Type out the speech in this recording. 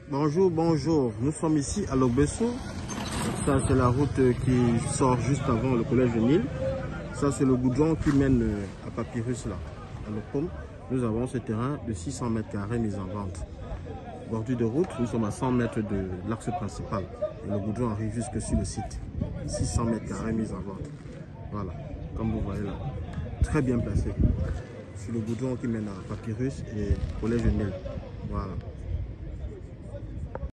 Bonjour, bonjour. Nous sommes ici à Logbesso. Ça, c'est la route qui sort juste avant le collège de Nil. Ça, c'est le goudron qui mène à Papyrus, là, à Lopom. Nous avons ce terrain de 600 mètres carrés mis en vente. Bordure de route, nous sommes à 100 mètres de l'axe principal. Et le goudron arrive jusque sur le site. 600 mètres carrés mis en vente. Voilà, comme vous voyez là. Très bien placé. Sur le goudron qui mène à Papyrus et collège de Nil. Voilà.